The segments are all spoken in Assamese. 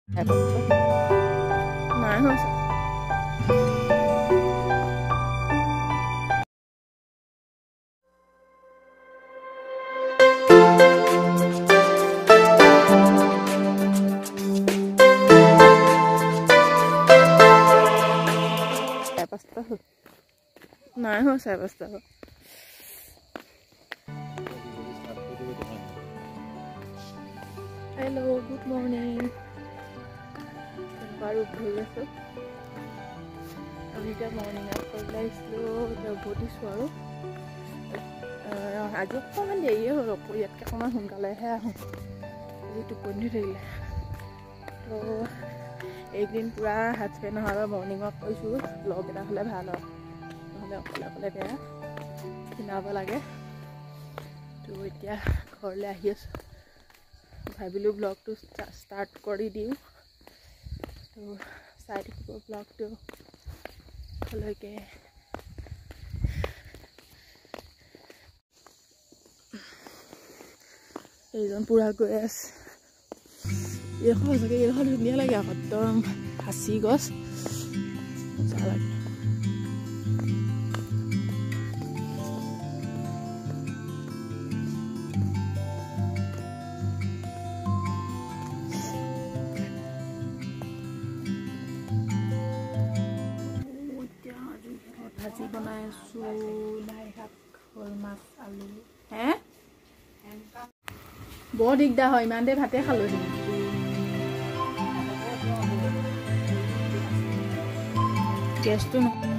নাই হৈছে নাই হোৱা 5:30 Hello, good morning. Baru bhai sab. Abhi ka morning after life lo body swaro. Ajo kaman deyi holo ko yat ka kaman hunkale hai ahu. Aji to ponni thile. To ekdin pura husband hara morning walk koisu log eta hole bhal ho. Hole okole beya. Kinaba lage. To etia ঘৰলে আহি আছো ভাবিলো ব্লগটো স্টার্ট কৰি দিও তো চাই থাকিব ব্লগটো হলৈকে এইজন পুৰা গৈ আছে এইখন ধুনীয়া লাগে একদম হাসি গছ মজা লাগে ভাজি বনাইছো লাই শাক খোল মাছ আলু হে বৰ দিগদাৰ হয় ইমান দে ভাতে খালো গেছটো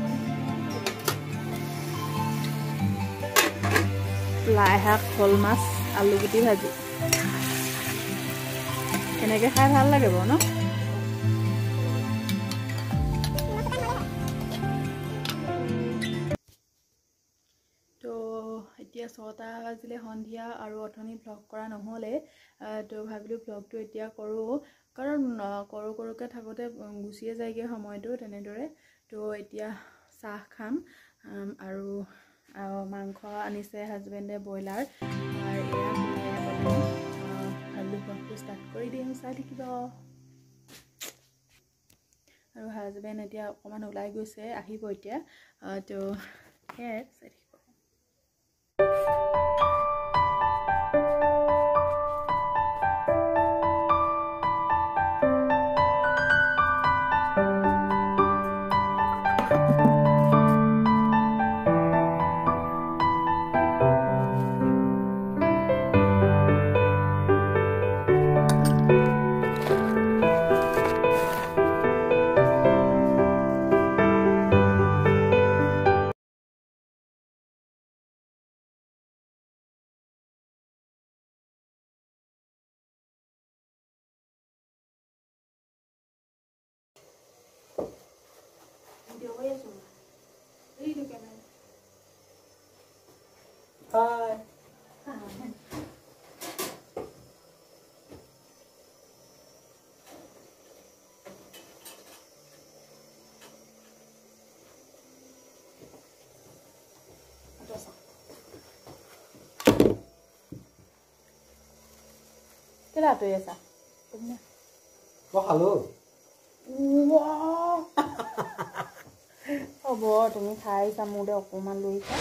লাই শাক খোল মাছ আলু গুটি ভাজি এনেকে খাই ভাল লাগে ন এতিয়া 6টা বাজিলে সন্ধিয়া আৰু অথনি ব্লগ কৰা নহলে তো ভাবিলো ব্লগটো এতিয়া কৰো কাৰণ কৰোকে থাকোতে গুছিয়ে যায়গে সময়টো তেনেদৰে তো এতিয়া চাহ খাম আৰু মাংস আনিছে হাজবেণ্ডে ব্ৰইলাৰ আৰু এয়া ভাবিলো ব্লগটো ষ্টাৰ্ট কৰি দিম চাই থাকিব আৰু হাজবেণ্ড এতিয়া অকমান ওলাই গৈছে আহিব এতিয়া তো চাই থাকিব Hi. Cái là tùy sao? Đúng nè. Có halo. Wow. Oh boy, তুমি খাই সামুদে অকমান লইছা।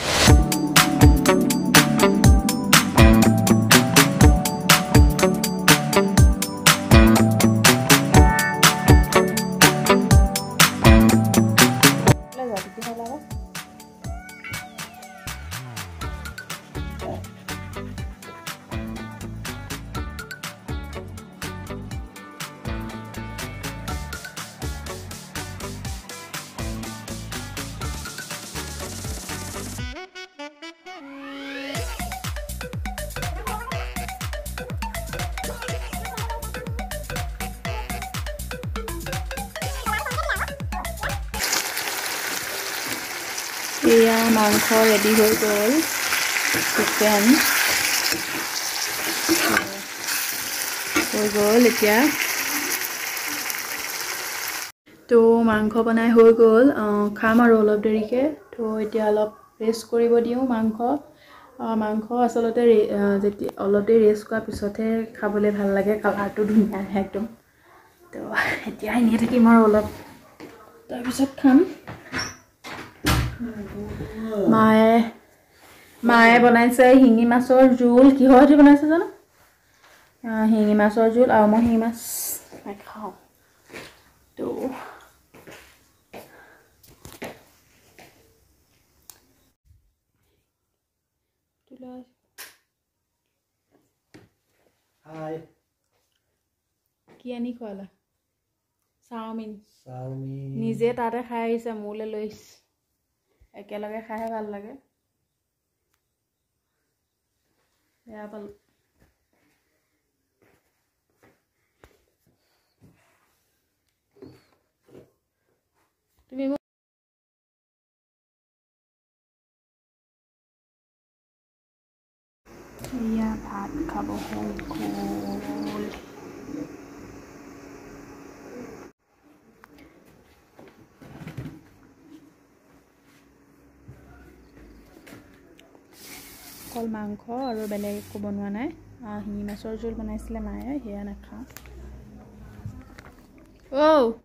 এয়া মাংস ৰেডি হৈ গ'ল চিকেন হৈ গ'ল এতিয়া তো মাংস বনাই হৈ গ'ল খাম আৰু অলপ দেৰিকে তো এতিয়া অলপ ৰেষ্ট কৰিব দিও মাংস আসলতে যেতিয়া অলপ দেৰি ৰেষ্ট কৰা পিছতহে খাবলৈ ভাল লাগে কালাৰটো ধুনীয়া আহে একদম তো এতিয়া এনেই থাকিম আৰু অলপ তাৰপিছত খাম মায়ে বনাইছে শিঙি মাছৰ জোল কিহৰ দি বনাইছে জানো শিঙি মাছৰ জোল আৰু মই শিঙি মাছ নাখাওঁ তো হাই কি আনি খোৱালা চাওমিন নিজে তাতে খাই আহিছে মোলৈ লৈ আহিছে একেলগে খাইহে ভাল লাগে বেয়া পালো তুমি এয়া ভাত খাব হ'ল অকল মাংস আৰু বেলেগ একো বনোৱা নাই শিঙি মাছৰ জোল বনাইছিলে মায়ে সেয়া নাখাওঁ